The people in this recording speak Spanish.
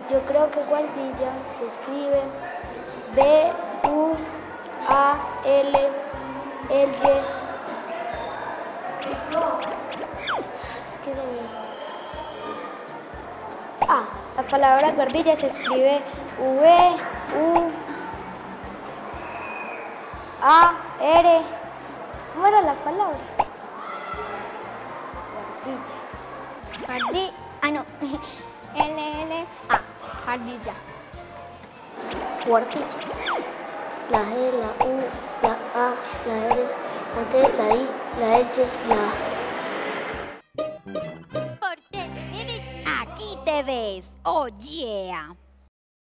Yo creo que guardilla se escribe B-U-A-L-L-Y. Es que no. La palabra guardilla se escribe V-U-A-R. ¿Cómo era la palabra? Guardilla. No. L-L-A. Ardilla. Guardilla. La G, la U, la A, la R, la T, la I, la H, la A. ¿Por qué? Aquí te ves. Oh, yeah.